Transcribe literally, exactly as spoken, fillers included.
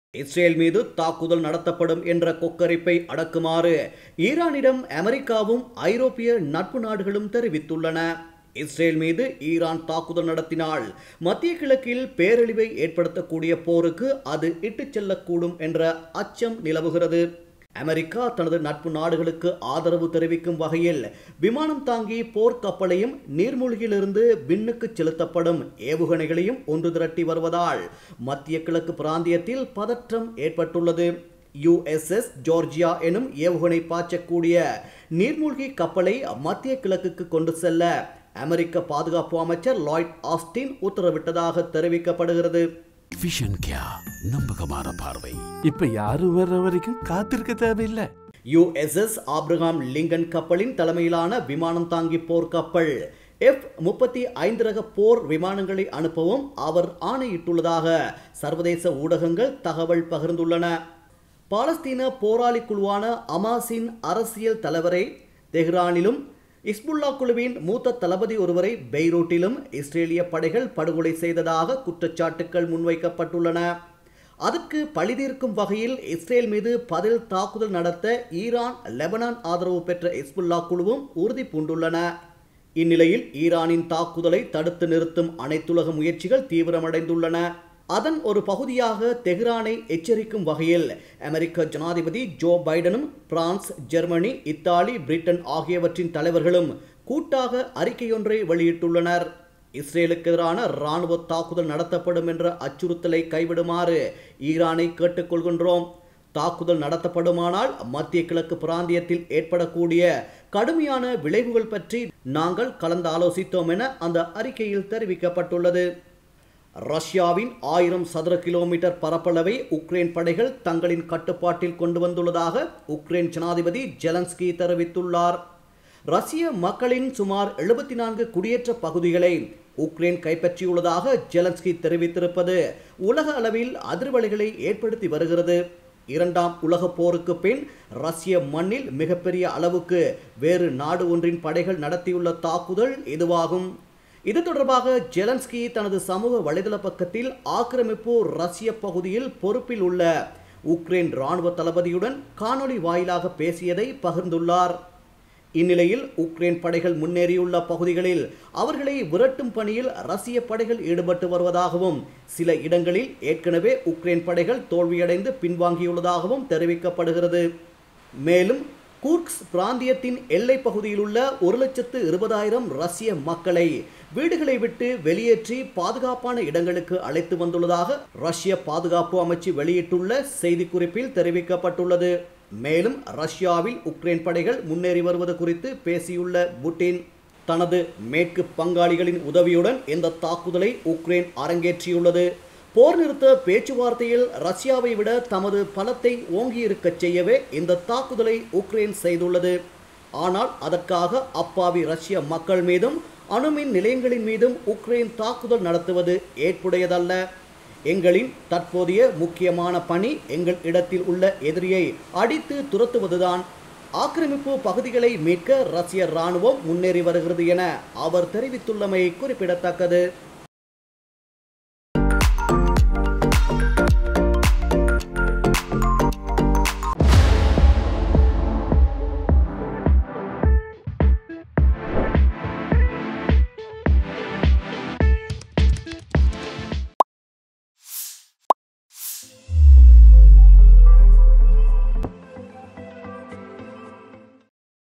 Israel மீது தாக்குதல் நடத்தப்படும் என்ற கொக்கரிப்பை அடக்குமாறு ஈரானிடம் அமெரிக்காவும் ஐரோப்பிய நட்பு நாடுகளும் தெரிவித்துள்ளன. இஸ்ரேல் மீது ஈரான் தாக்குதல் நடத்தினால் மத்திய கிழக்கில் பேரழிவை ஏற்படுத்தக்கூடிய போருக்கு அது இட்டுச் செல்லக்கூடும் என்ற அச்சம் நிலவுகிறது. அமெரிக்கா தனது நட்பு நாடுகளுக்கு ஆதரவு தெரிவிக்கும் வகையில் விமானம் தாங்கி போர்க்கப்பலையும் நீர்மூழ்கியிலிருந்து விண்ணுக்கு செலுத்தப்படும் ஏவுகணைகளையும் ஒன்று திரட்டி வருவதால் மத்திய கிழக்கு பிராந்தியத்தில் பதற்றம் ஏற்பட்டுள்ளது. யூ எஸ் எஸ் ஜோர்ஜியா எனும் ஏவுகணை பாய்ச்சக்கூடிய நீர்மூழ்கி கப்பலை மத்திய கிழக்குக்கு கொண்டு செல்ல அமெரிக்க பாதுகாப்பு அமைச்சர் லாய்ட் ஆஸ்டின் உத்தரவிட்டதாக தெரிவிக்கப்படுகிறது. விஷன் கியா நம்பகமான பார்வை. இப்ப யாரும் வர்ற வரைக்கும் காத்திருக்க தேவையில்லை. U S S Abraham Lincoln கப்பலின் தலைமையிலான விமானம் தாங்கி போர் கப்பல் எஃப் முப்பத்தி ஐந்து ரக போர் விமானங்களை அனுப்பவும் அவர் ஆணையிட்டுள்ளதாக சர்வதேச ஊடகங்கள் தகவல் பகிர்ந்துள்ளன. பாலஸ்தீன போராளி குழுவான அமாஸின் அரசியல் தலைவரை தெஹ்ரானிலும் இஸ்புல்லா குழுவின் மூத்த தளபதி ஒருவரை பெய்ரூட்டிலும் இஸ்ரேலிய படைகள் படுகொலை செய்ததாக குற்றச்சாட்டுகள் முன்வைக்கப்பட்டுள்ளன. அதற்கு பழிதீர்க்கும் வகையில் இஸ்ரேல் மீது பதில் தாக்குதல் நடத்த ஈரான் லெபனான் ஆதரவு பெற்ற இஸ்புல்லா குழுவும் உறுதி பூண்டுள்ளன. இந்நிலையில் ஈரானின் தாக்குதலை தடுத்து நிறுத்தும் அனைத்துலக முயற்சிகள் தீவிரமடைந்துள்ளன. அதன் ஒரு பகுதியாக தெஹ்ரானை எச்சரிக்கும் வகையில் அமெரிக்க ஜனாதிபதி ஜோ பைடனும் பிரான்ஸ், ஜெர்மனி, இத்தாலி, பிரிட்டன் ஆகியவற்றின் தலைவர்களும் கூட்டாக அறிக்கையொன்றை வெளியிட்டுள்ளனர். இஸ்ரேலுக்கு எதிரான இராணுவ தாக்குதல் நடத்தப்படும் என்ற அச்சுறுத்தலை கைவிடுமாறு ஈரானை கேட்டுக்கொள்கின்றோம். தாக்குதல் நடத்தப்படுமானால் மத்திய கிழக்கு பிராந்தியத்தில் ஏற்படக்கூடிய கடுமையான விளைவுகள் பற்றி நாங்கள் கலந்து ஆலோசித்தோம் என அந்த அறிக்கையில் தெரிவிக்கப்பட்டுள்ளது. ரஷ்யாவின் ஆயிரம் சதுர கிலோமீட்டர் பரப்பளவை உக்ரைன் படைகள் தங்களின் கட்டுப்பாட்டில் கொண்டு வந்துள்ளதாக உக்ரைன் ஜனாதிபதி ஜெலன்ஸ்கி தெரிவித்துள்ளார். ரஷ்ய மக்களின் சுமார் எழுபத்தி நான்கு குடியேற்ற பகுதிகளை உக்ரைன் கைப்பற்றியுள்ளதாக ஜெலன்ஸ்கி தெரிவித்திருப்பது உலக அளவில் அதிர்வலைகளை ஏற்படுத்தி வருகிறது. இரண்டாம் உலக போருக்கு பின் ரஷ்ய மண்ணில் மிகப்பெரிய அளவுக்கு வேறு நாடு ஒன்றின் படைகள் நடத்தியுள்ள தாக்குதல் இதுவாகும். இது தொடர்பாக ஜெலன்ஸ்கி தனது சமூக வலைதள பக்கத்தில் ஆக்கிரமிப்பு ரஷ்ய பகுதியில் பொறுப்பில் உள்ள உக்ரைன் இராணுவ தளபதியுடன் காணொலி வாயிலாக பேசியதை பகிர்ந்துள்ளார். இந்நிலையில் உக்ரைன் படைகள் முன்னேறியுள்ள பகுதிகளில் அவர்களை விரட்டும் பணியில் ரஷ்ய படைகள் ஈடுபட்டு வருவதாகவும் சில இடங்களில் ஏற்கனவே உக்ரைன் படைகள் தோல்வியடைந்து பின்வாங்கியுள்ளதாகவும் தெரிவிக்கப்படுகிறது. மேலும் கூர்க்ஸ் பிராந்தியத்தின் எல்லை பகுதியில் உள்ள ஒரு லட்சத்து இருபதாயிரம் ரஷ்ய மக்களை வீடுகளை விட்டு வெளியேற்றி பாதுகாப்பான இடங்களுக்கு அழைத்து வந்துள்ளதாக ரஷ்ய பாதுகாப்பு அமைச்சு வெளியிட்டுள்ள செய்திக்குறிப்பில் தெரிவிக்கப்பட்டுள்ளது. மேலும் ரஷ்யாவில் உக்ரைன் படைகள் முன்னேறி வருவது குறித்து பேசியுள்ள புட்டின் தனது மேற்கு பங்காளிகளின் உதவியுடன் இந்த தாக்குதலை உக்ரைன் அரங்கேற்றியுள்ளது. போர் நிறுத்த பேச்சுவார்த்தையில் ரஷ்யாவை விட தமது பலத்தை ஓங்கியிருக்கச் செய்யவே இந்த தாக்குதலை உக்ரைன் செய்துள்ளது. ஆனால் அதற்காக அப்பாவி ரஷ்ய மக்கள் மீதும் அணுமின் நிலையங்களின் மீதும் உக்ரைன் தாக்குதல் நடத்துவது ஏற்புடையதல்ல. எங்களின் தற்போதைய முக்கியமான பணி எங்கள் இடத்தில் உள்ள எதிரியை அடித்து துரத்துவதுதான். ஆக்கிரமிப்பு பகுதிகளை மீட்க ரஷ்ய இராணுவம் முன்னேறி வருகிறது என அவர் தெரிவித்துள்ளமை குறிப்பிடத்தக்கது.